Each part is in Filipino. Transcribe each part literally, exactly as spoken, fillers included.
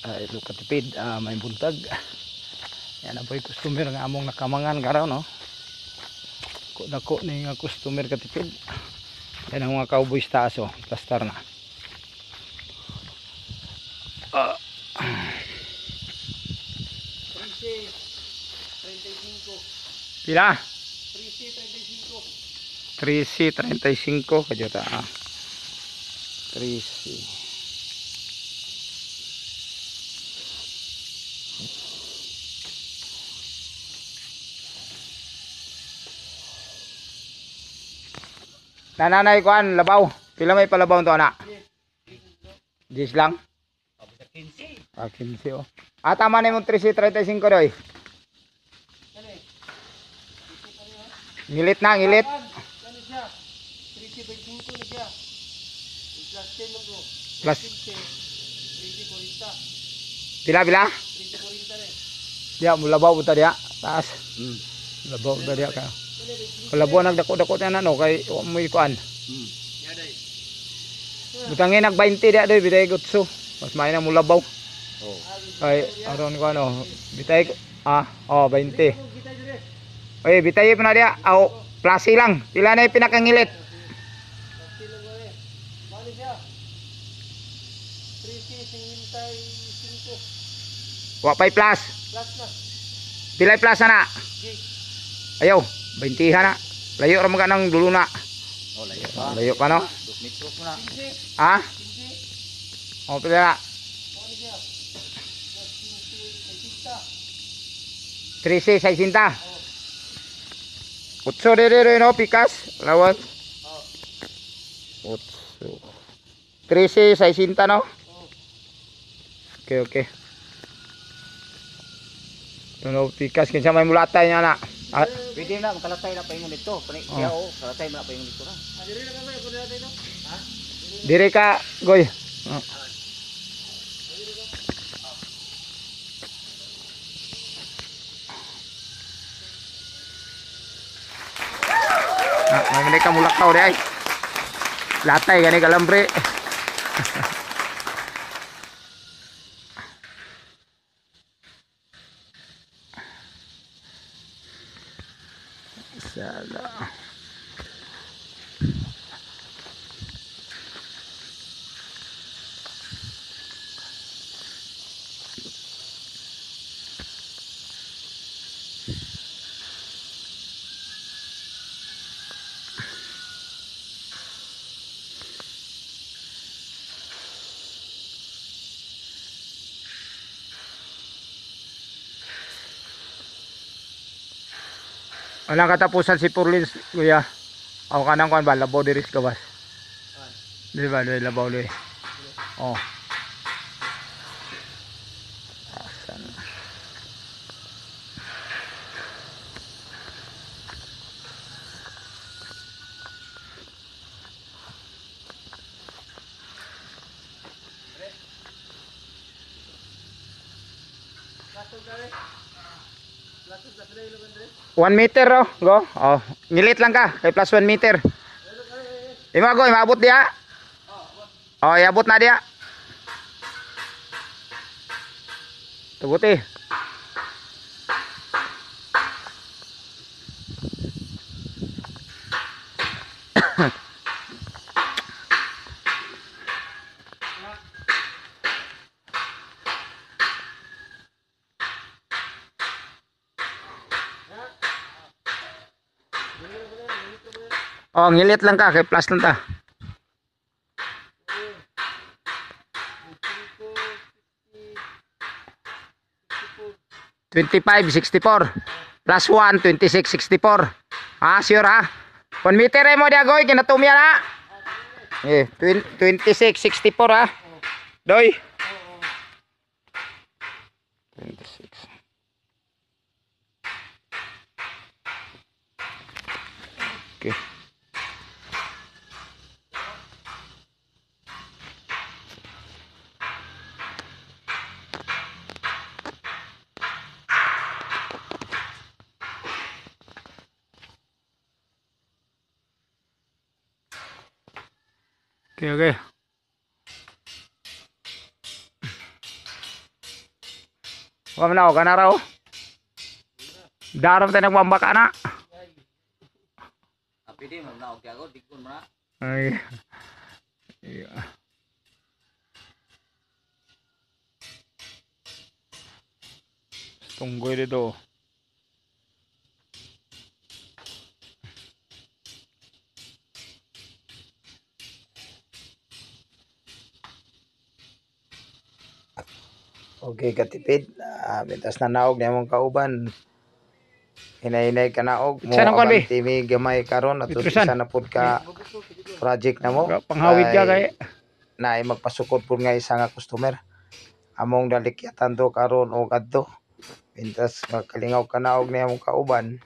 uh, ito katipid, uh, may buntag. Yan na po yung customer nga among nakamangan karaw no. Ko dako ni nga customer katipid. Yan ang mga cowboys taas oh, plastar na. Uh, Pila? trece treinta y cinco kajuta ah. trece. Nananay kuan labaw. Pila may palabaw to anak? diyes lang. Ah, quince oh. Ah, tama na yung trece treinta y cinco doy. Ngilit na, ngilit. Plus. Pila, pila? Dia, mulabaw po dia. Taas. Hmm. Mulabaw po dia ka. Kalabuan nagdako-dako na no, kay umuwi kuan. Hmm. Butangin nag twenty dia doy, bitay gutso. Mas may na mulabaw. Oh. Kay aron ko ano, bitay ah, oh twenty. Oy, bitay pa na dia. Aw, plasi lang. Pila na yung pinakangilit? Wa pay plus. Pilay plus na. Ayaw, twenty na. Layo ra mga nang dulo na. Oh, layo pa. Layo pa no? two metros na. Ha? Oh, pila. trece sesenta. Utso dere no pikas lawan. Utso. trece sesenta no? Oke oke. Tuno pikas kinsa may mulatay nya na. Ah, pwede na kalatay na paingon dito. Pani siya oh, kalatay na paingon dito na. Ah, dire na kami kun dito. Ha? Dire ka goy. Oh. Ah, may ka mulakaw di ay. Latay gani kalambre. Salah. Walang katapusan si Purlins, kuya. Ako kanang kuan ba, labaw diri sa gawas. Di ba, di labaw diri. Oh. Asan. One meter oh, go. Oh, ngilit lang ka, kay plus one meter. Ima go, maabot dia. Oh, iabot na dia. Tubuti. Oh, ngilit lang ka, kay plus lang ta. twenty-five sixty-four plus one twenty-six sixty-four. Ah, sure ha. one meter mo dia goy kinatumya na. Eh, twenty-six sixty-four ha. Doy. twenty-six. Okay. Okay, okay. Wa man ako kana raw. Daram tayo nagwambaka na. Tapi di mo na og ako dikon mo na. Ay. Yeah. Tunggoy dito. Okay, katipid. Uh, Bintas na naog na mong kauban. Hinay-hinay ka naog. Mo Saan ang kalbi? abanti mi gamay karon at Bitrusan. isa na pud ka project na mo. Panghawid ka kay. Na ay magpasukod pud nga isa nga customer. Among dalikyatan to karon og adto. Bintas makalingaw ka naog na mong kauban.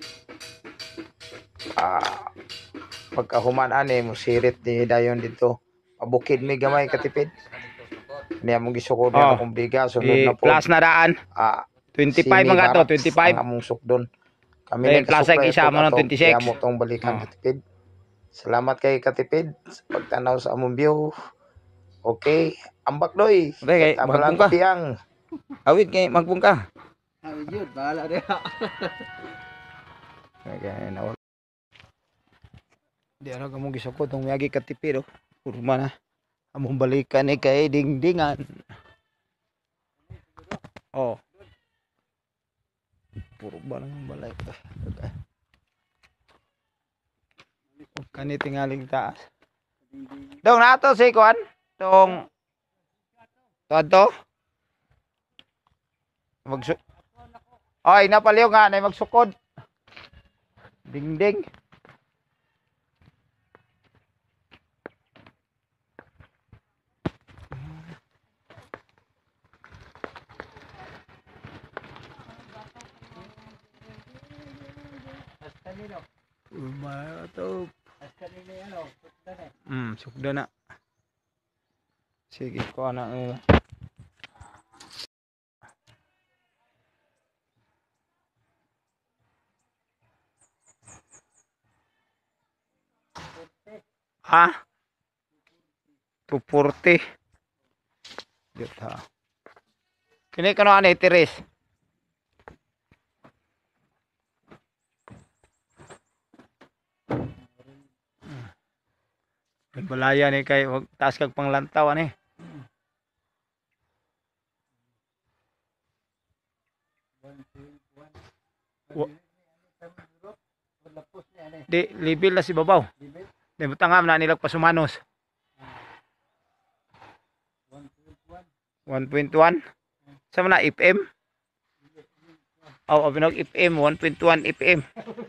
Ah, pagkahuman ani mo sirit ni dayon dito. Pabukid mi gamay katipid. Niya mong gisukod Oh. na akong bigas sunod Di na po. plus na daan. Ah, twenty-five Simi mga to, Barracks twenty-five. ang among sukdon. Kami Eh, na plus ay isa mo ng twenty-six. Kaya mo tong balikan Oh. katipid. Salamat kay katipid sa pagtanaw sa among view. Okay, ambak doy. Okay, kay Tama lang magbung ka. tiyang. Awit kay magbung ka. Awit yun, bahala rin. Okay, na. Di ano ka mong gisukod tong miyagi katipid oh. Kurma na. Among balikan ni kay dingdingan. Oh. Puro ba lang balay ko. Okay. Huwag ka ni tingaling taas. Dong nato si Kwan. Tong. Todo. Magsuk. Ay, napaliw nga na magsukod. Dingding. Umay to. Hmm, sukda na. Sige ko na. Uh. Ha? two forty. Dito ha. Kini kano ani tiris? Balaya ni kay wag taas kag panglantaw ani. Wa- Di libil na si babaw. Di butangam na nilag pasumanos. one point one. Sa man na F M? Oh, abinog F M one point one F M.